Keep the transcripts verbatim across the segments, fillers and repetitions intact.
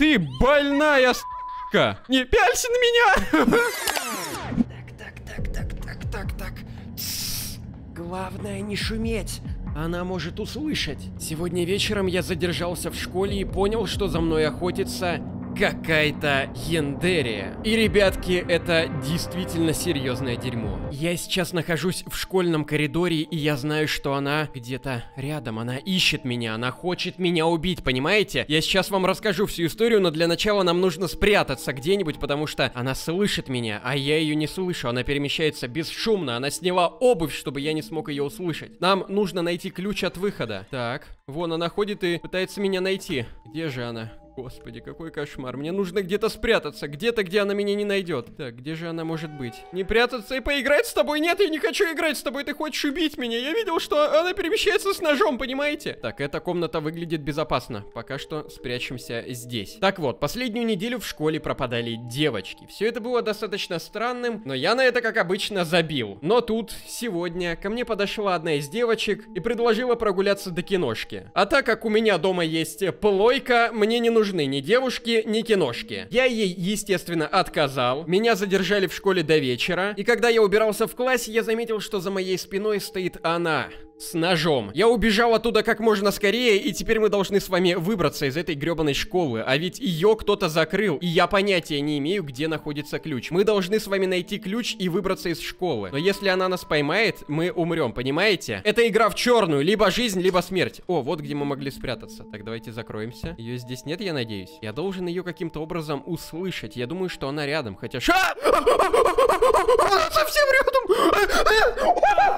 Ты больная с***ка! Не пялься на меня! Так, так, так, так, так, так, так. Тссс. Главное не шуметь. Она может услышать. Сегодня вечером я задержался в школе и понял, что за мной охотится какая-то яндерия. И, ребятки, это действительно серьезное дерьмо. Я сейчас нахожусь в школьном коридоре, и я знаю, что она где-то рядом. Она ищет меня, она хочет меня убить, понимаете? Я сейчас вам расскажу всю историю, но для начала нам нужно спрятаться где-нибудь, потому что она слышит меня, а я ее не слышу. Она перемещается бесшумно, она сняла обувь, чтобы я не смог ее услышать. Нам нужно найти ключ от выхода. Так, вон она ходит и пытается меня найти. Где же она? Господи, какой кошмар. Мне нужно где-то спрятаться. Где-то, где она меня не найдет. Так, где же она может быть? Не прятаться и поиграть с тобой? Нет, я не хочу играть с тобой. Ты хочешь убить меня. Я видел, что она перемещается с ножом, понимаете? Так, эта комната выглядит безопасно. Пока что спрячемся здесь. Так вот, последнюю неделю в школе пропадали девочки. Все это было достаточно странным, но я на это, как обычно, забил. Но тут, сегодня, ко мне подошла одна из девочек и предложила прогуляться до киношки. А так как у меня дома есть плойка, мне не нужно нужны ни девушки, ни киношки. Я ей, естественно, отказал. Меня задержали в школе до вечера. И когда я убирался в классе, я заметил, что за моей спиной стоит она с ножом. Я убежал оттуда как можно скорее, и теперь мы должны с вами выбраться из этой гребаной школы. А ведь ее кто-то закрыл, и я понятия не имею, где находится ключ. Мы должны с вами найти ключ и выбраться из школы. Но если она нас поймает, мы умрем, понимаете? Это игра в черную, либо жизнь, либо смерть. О, вот где мы могли спрятаться. Так, давайте закроемся. Ее здесь нет, я надеюсь. Я должен ее каким-то образом услышать. Я думаю, что она рядом, хотя... Ша! Она совсем рядом!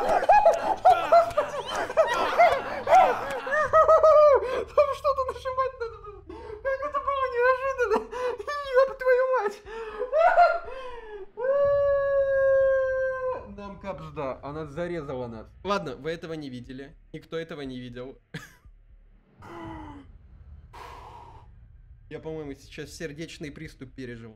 Там что-то нажимать надо было. Как это было неожиданно. Ёб твою мать. Нам капсда. Она зарезала нас. Ладно, вы этого не видели. Никто этого не видел. Я, по-моему, сейчас сердечный приступ пережил.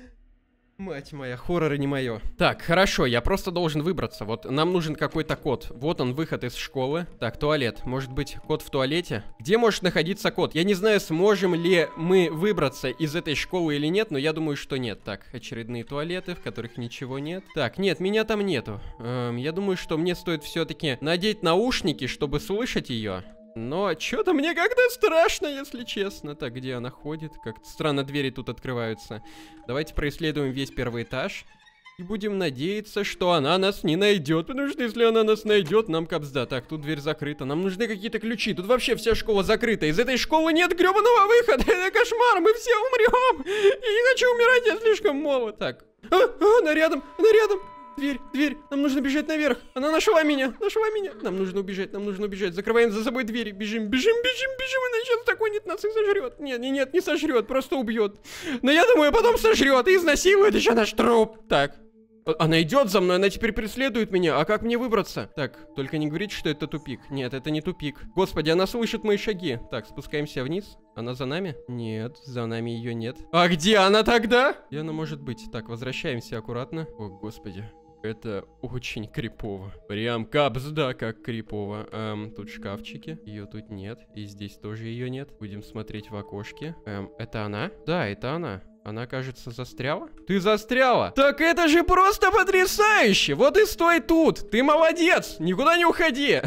Мать моя, хоррор не мое. Так, хорошо, я просто должен выбраться. Вот нам нужен какой-то код. Вот он, выход из школы. Так, туалет. Может быть, код в туалете? Где может находиться код? Я не знаю, сможем ли мы выбраться из этой школы или нет, но я думаю, что нет. Так, очередные туалеты, в которых ничего нет. Так, нет, меня там нету. Эм, я думаю, что мне стоит все-таки надеть наушники, чтобы слышать ее. Но что-то мне как-то страшно, если честно. Так, где она ходит? Как-то странно двери тут открываются. Давайте происследуем весь первый этаж. И будем надеяться, что она нас не найдет. Потому что если она нас найдет, нам капсда. Так, тут дверь закрыта. Нам нужны какие-то ключи. Тут вообще вся школа закрыта. Из этой школы нет гребаного выхода. Это кошмар. Мы все умрем. Я не хочу умирать, я слишком молод. Так. А, а, она рядом. Она рядом. Дверь, дверь, нам нужно бежать наверх. Она нашла меня, нашла меня. Нам нужно убежать, нам нужно убежать. Закрываем за собой двери, бежим, бежим, бежим, бежим. Она сейчас законит нас и сожрет. Нет, нет, нет, не сожрет, просто убьет. Но я думаю, потом сожрет и изнасилует еще наш труп. Так, она идет за мной, она теперь преследует меня. А как мне выбраться? Так, только не говорите, что это тупик. Нет, это не тупик. Господи, она слышит мои шаги. Так, спускаемся вниз. Она за нами? Нет, за нами ее нет. А где она тогда? Где она может быть? Так, возвращаемся аккуратно. О, господи. Это очень крипово. Прям капсда, как крипово. Эм, тут шкафчики. Ее тут нет. И здесь тоже ее нет. Будем смотреть в окошке. Эм, это она? Да, это она. Она, кажется, застряла? Ты застряла? Так это же просто потрясающе! Вот и стой тут! Ты молодец! Никуда не уходи!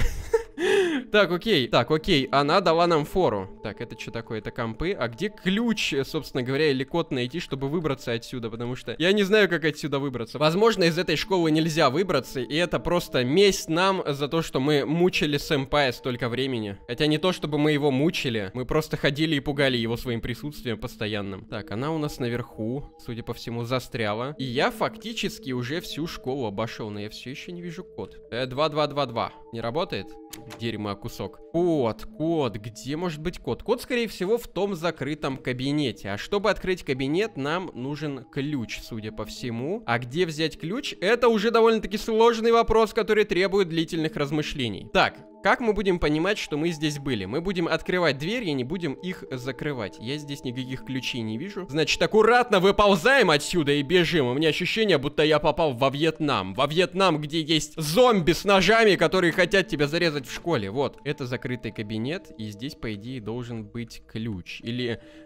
Так, окей, так, окей, она дала нам фору. Так, это что такое? Это компы. А где ключ, собственно говоря, или код найти, чтобы выбраться отсюда? Потому что я не знаю, как отсюда выбраться. Возможно, из этой школы нельзя выбраться, и это просто месть нам за то, что мы мучили сэмпая столько времени. Хотя не то, чтобы мы его мучили, мы просто ходили и пугали его своим присутствием постоянным. Так, она у нас наверху, судя по всему, застряла. И я фактически уже всю школу обошел, но я все еще не вижу код. Э, два два два два. Не работает? Дерьмо, кусок. Код, код. Где может быть код? Код, скорее всего, в том закрытом кабинете. А чтобы открыть кабинет, нам нужен ключ, судя по всему. А где взять ключ? Это уже довольно-таки сложный вопрос, который требует длительных размышлений. Так, как мы будем понимать, что мы здесь были? Мы будем открывать двери и не будем их закрывать. Я здесь никаких ключей не вижу. Значит, аккуратно выползаем отсюда и бежим. У меня ощущение, будто я попал во Вьетнам. Во Вьетнам, где есть зомби с ножами, которые хотят тебя зарезать в школе. Вот, это закрытый кабинет, и здесь, по идее, должен быть ключ. Или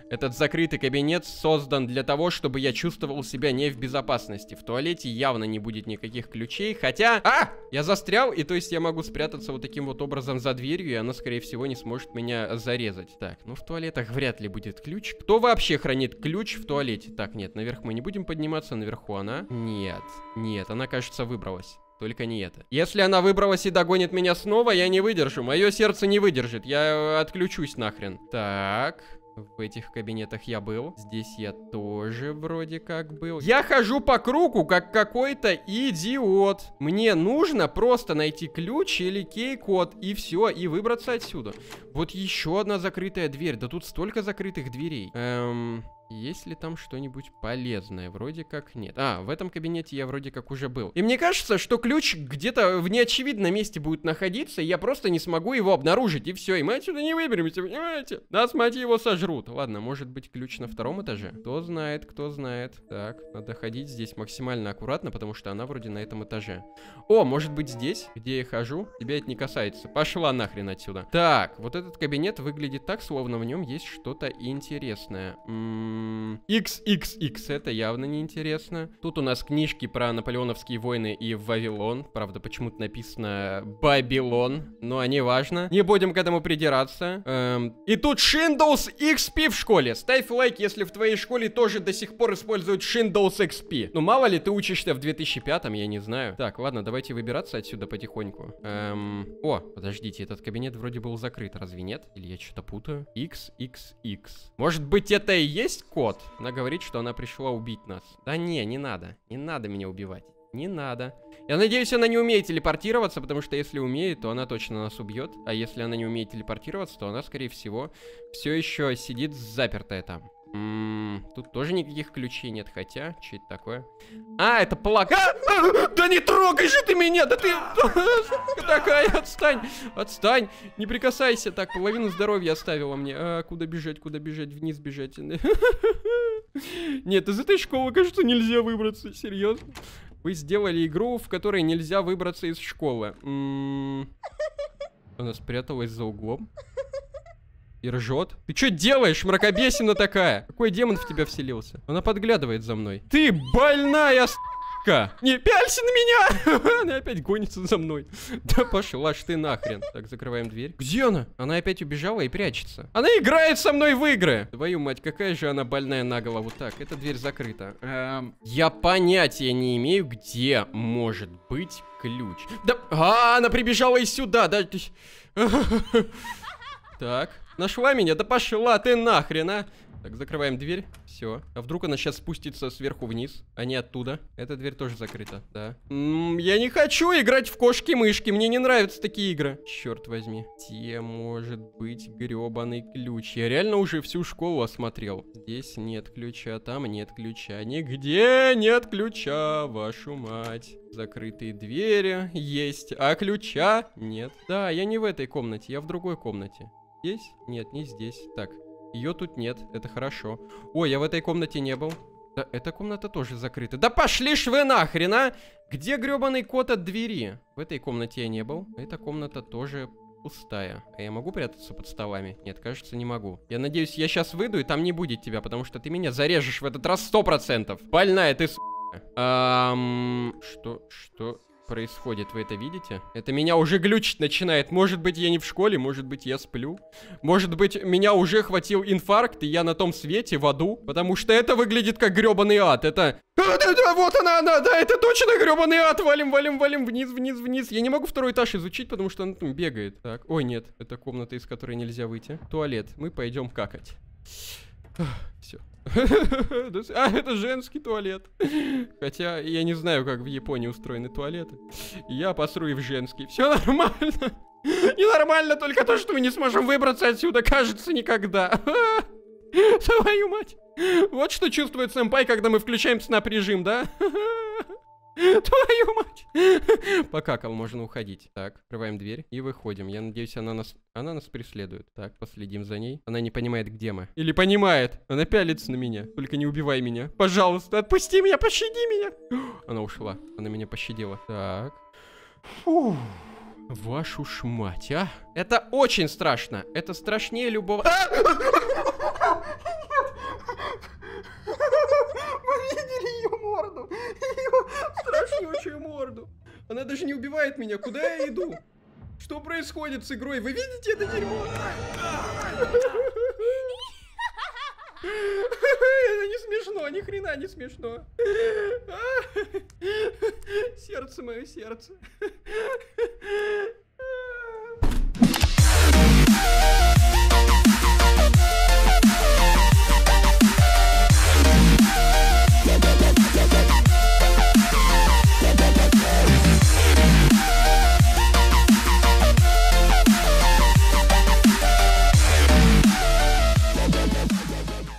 Этот закрытый кабинет создан для того, чтобы я чувствовал себя не в безопасности. В туалете явно не будет никаких ключей, хотя... А! Я застрял, и то есть я могу спрятаться вот таким вот образом за дверью, и она, скорее всего, не сможет меня зарезать. Так, ну в туалетах вряд ли будет ключ. Кто вообще хранит ключ в туалете? Так, нет, наверх мы не будем подниматься, наверху она. Нет, нет, она, кажется, выбралась. Только не это. Если она выбралась и догонит меня снова, я не выдержу. Мое сердце не выдержит. Я отключусь нахрен. Так... В этих кабинетах я был. Здесь я тоже вроде как был. Я хожу по кругу, как какой-то идиот. Мне нужно просто найти ключ или кей-код, и все, и выбраться отсюда. Вот еще одна закрытая дверь. Да тут столько закрытых дверей. Эм... Есть ли там что-нибудь полезное? Вроде как нет. А, в этом кабинете я вроде как уже был. И мне кажется, что ключ где-то в неочевидном месте будет находиться, и я просто не смогу его обнаружить, и все. И мы отсюда не выберемся, понимаете? Нас, мать его, сожрут. Ладно, может быть, ключ на втором этаже? Кто знает, кто знает. Так, надо ходить здесь максимально аккуратно, потому что она вроде на этом этаже. О, может быть, здесь, где я хожу? Тебя это не касается. Пошла нахрен отсюда. Так, вот этот кабинет выглядит так, словно в нем есть что-то интересное. М-м- икс икс икс, это явно неинтересно. Тут у нас книжки про наполеоновские войны и Вавилон. Правда, почему-то написано Бабилон, но не важно. Не будем к этому придираться. Эм, и тут Windows икс пи в школе. Ставь лайк, если в твоей школе тоже до сих пор используют Windows икс пи. Ну, мало ли, ты учишься в две тысячи пятом, я не знаю. Так, ладно, давайте выбираться отсюда потихоньку. Эм, о, подождите, этот кабинет вроде был закрыт, разве нет? Или я что-то путаю? икс икс икс. Может быть, это и есть код? Она говорит, что она пришла убить нас. Да не, не надо. Не надо меня убивать. Не надо. Я надеюсь, она не умеет телепортироваться, потому что если умеет, то она точно нас убьет. А если она не умеет телепортироваться, то она, скорее всего, все еще сидит запертая там. М-м, тут тоже никаких ключей нет, хотя, что это такое? А, это плакат! А, да не трогай же ты меня! Да ты... Такая, отстань! Отстань! Не прикасайся! Так, половину здоровья оставила мне. А, куда бежать, куда бежать? Вниз бежать. Нет, из этой школы, кажется, нельзя выбраться. Серьезно? Вы сделали игру, в которой нельзя выбраться из школы. М-м-м. Она спряталась за углом. И ржет. Ты что делаешь, мракобесина такая? Какой демон в тебя вселился? Она подглядывает за мной. Ты больная с***ка! Не пялься на меня! Она опять гонится за мной. Да пошла ж ты нахрен. Так, закрываем дверь. Где она? Она опять убежала и прячется. Она играет со мной в игры! Твою мать, какая же она больная на голову. Так, эта дверь закрыта. Эм, я понятия не имею, где может быть ключ. Да, а, она прибежала и сюда. Да, так. Нашла меня? Да пошла ты нахрен, а! Так, закрываем дверь. Все. А вдруг она сейчас спустится сверху вниз, а не оттуда? Эта дверь тоже закрыта, да. М-м, я не хочу играть в кошки-мышки. Мне не нравятся такие игры. Черт возьми. Где может быть гребаный ключ? Я реально уже всю школу осмотрел. Здесь нет ключа, там нет ключа. Нигде нет ключа, вашу мать. Закрытые двери есть, а ключа нет. Да, я не в этой комнате, я в другой комнате. Здесь? Нет, не здесь. Так, ее тут нет, это хорошо. Ой, я в этой комнате не был. Да, эта комната тоже закрыта. Да пошли ж вы нахрен, а! Где гребаный код от двери? В этой комнате я не был. Эта комната тоже пустая. А я могу прятаться под столами? Нет, кажется, не могу. Я надеюсь, я сейчас выйду, и там не будет тебя, потому что ты меня зарежешь в этот раз сто процентов. Больная ты, с***. Ам... Что? Что происходит? Вы это видите? Это меня уже глючить начинает. Может быть, я не в школе, может быть, я сплю. Может быть, меня уже хватил инфаркт, и я на том свете, в аду. Потому что это выглядит как гребаный ад. Это... А, да, да, вот она, она, да, это точно гребаный ад. Валим, валим, валим, вниз, вниз, вниз. Я не могу второй этаж изучить, потому что она там бегает. Так, ой, нет, это комната, из которой нельзя выйти. Туалет. Мы пойдем какать. Все. А, это женский туалет. Хотя я не знаю, как в Японии устроены туалеты. Я посру и в женский. Все нормально. Ненормально только то, что мы не сможем выбраться отсюда, кажется, никогда. Твою мать. Вот что чувствует сэмпай, когда мы включаем снап-режим, да? Твою мать! Покакал, можно уходить. Так, открываем дверь и выходим. Я надеюсь, она нас... Она нас преследует. Так, последим за ней. Она не понимает, где мы. Или понимает. Она пялится на меня. Только не убивай меня. Пожалуйста, отпусти меня, пощади меня. Она ушла. Она меня пощадила. Так. Фу. Вашу ж мать, а? Это очень страшно. Это страшнее любого... же не убивает меня. Куда я иду? Что происходит с игрой? Вы видите это дерьмо? Это не смешно, ни хрена не смешно. Сердце мое, сердце.